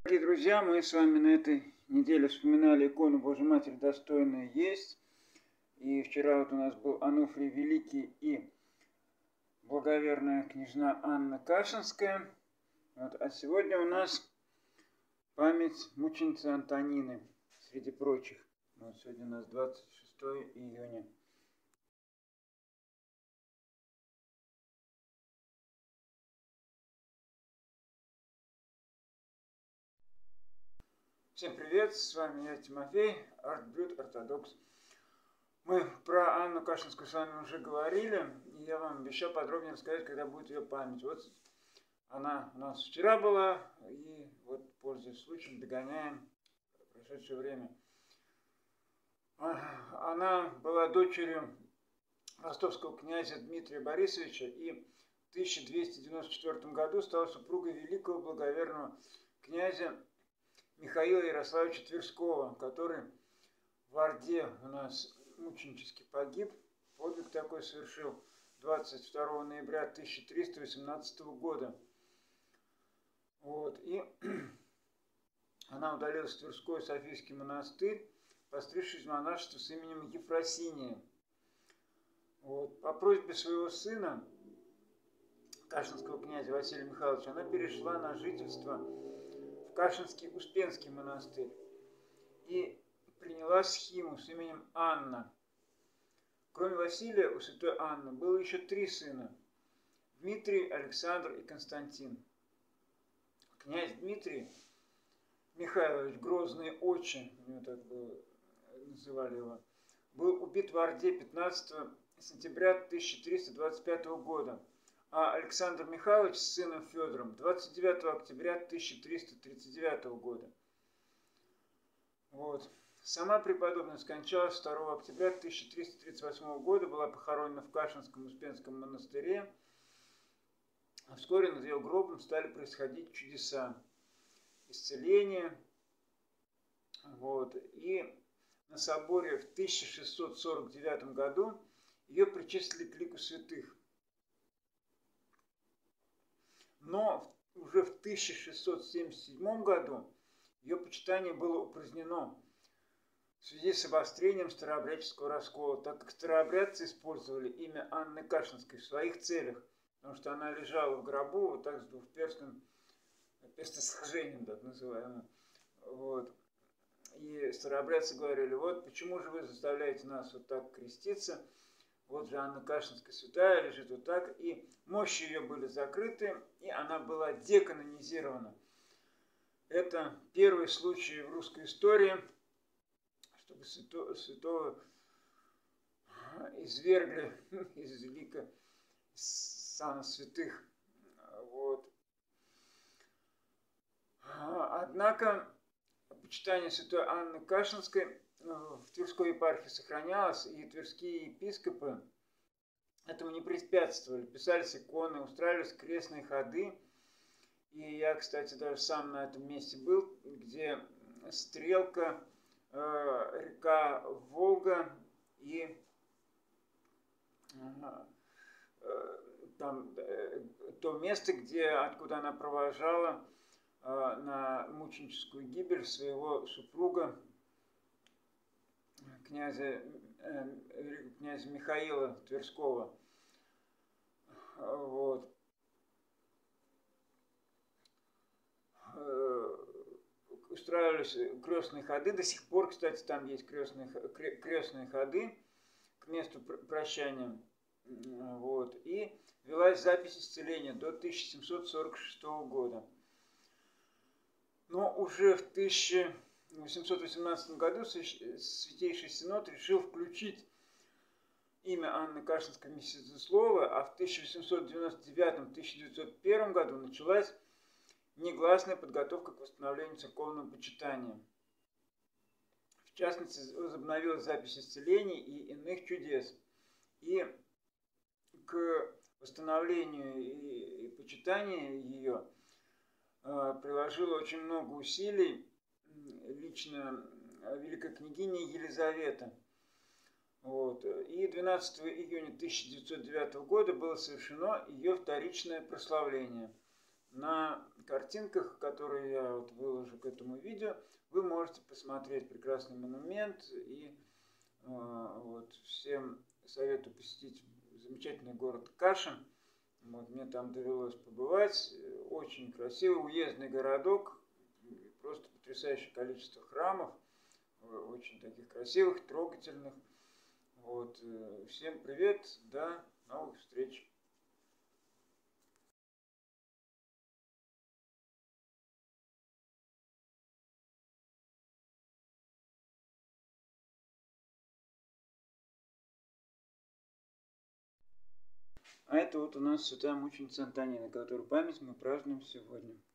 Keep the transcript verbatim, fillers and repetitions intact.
Дорогие друзья, мы с вами на этой неделе вспоминали икону Божьей Матери «Достойная есть». И вчера вот у нас был Ануфрий Великий и благоверная княжна Анна Кашинская. Вот. А сегодня у нас память мученицы Антонины, среди прочих. Вот сегодня у нас двадцать шестое июня. Всем привет, с вами я, Тимофей, Артблюд Ортодокс. Мы про Анну Кашинскую с вами уже говорили, и я вам обещал подробнее рассказать, когда будет ее память. Вот она у нас вчера была, и вот, пользуясь случаем, догоняем прошедшее время. Она была дочерью ростовского князя Дмитрия Борисовича и в тысяча двести девяносто четвёртом году стала супругой великого благоверного князя Михаила Ярославича Тверского, который в Орде у нас мученически погиб. Подвиг такой совершил двадцать второго ноября тысяча триста восемнадцатого года. Вот. И она удалилась в Тверской Софийский монастырь, постригшись в монашество с именем Ефросиния. Вот. По просьбе своего сына, кашинского князя Василия Михайловича, она перешла на жительство в Кашинский Успенский монастырь и приняла схиму с именем Анна. Кроме Василия, у святой Анны было еще три сына: Дмитрий, Александр и Константин. Князь Дмитрий Михайлович, грозный отче, у него так было, называли его, был убит в Орде пятнадцатого сентября тысяча триста двадцать пятого года, а Александр Михайлович с сыном Федором двадцать девятого октября тысяча триста тридцать девятого года. Вот. Сама преподобная скончалась второго октября тысяча триста тридцать восьмого года, была похоронена в Кашинском Успенском монастыре. А вскоре над ее гробом стали происходить чудеса, исцеления. Вот. И на соборе в тысяча шестьсот сорок девятом году ее причислили к лику святых. Но уже в тысяча шестьсот семьдесят седьмом году ее почитание было упразднено в связи с обострением старообрядческого раскола, так как старообрядцы использовали имя Анны Кашинской в своих целях, потому что она лежала в гробу вот так с двухперстным перстосложением, так называемым. Вот. И старообрядцы говорили: вот почему же вы заставляете нас вот так креститься? Вот же Анна Кашинская святая лежит вот так, и мощи ее были закрыты, и она была деканонизирована. Это первый случай в русской истории, чтобы свято, святого извергли из лика сана святых. Вот. Однако почитание святой Анны Кашинской в Тверской епархии сохранялось, и тверские епископы этому не препятствовали. Писались иконы, устраивались крестные ходы. И я, кстати, даже сам на этом месте был, где стрелка, э, река Волга и э, там, э, то место, где, откуда она провожала э, на мученическую гибель своего супруга, князя, э, князя Михаила Тверского. Вот. Устраивались крестные ходы. До сих пор, кстати, там есть крестные, крестные ходы к месту прощания. Вот. И велась запись исцеления до тысяча семьсот сорок шестого года. Но уже в тысяча восемьсот восемнадцатом году Святейший Синод решил включить имя Анны Кашинской в месяцеслово, а в тысяча восемьсот девяносто девятом — тысяча девятьсот первом году началась негласная подготовка к восстановлению церковного почитания. В частности, возобновилась запись исцелений и иных чудес. И к восстановлению и, и почитанию ее э, приложила очень много усилий лично великая княгиня Елизавета. Вот. И двенадцатого июня тысяча девятьсот девятого года было совершено ее вторичное прославление на картинках, которые я вот выложу к этому видео, вы можете посмотреть прекрасный монумент. И вот, всем советую посетить замечательный город Кашин. Вот, мне там довелось побывать. Очень красивый уездный городок. Просто потрясающее количество храмов. Очень таких красивых, трогательных. Вот, всем привет. До новых встреч. А это вот у нас святая мученица Антонина, которую память мы празднуем сегодня.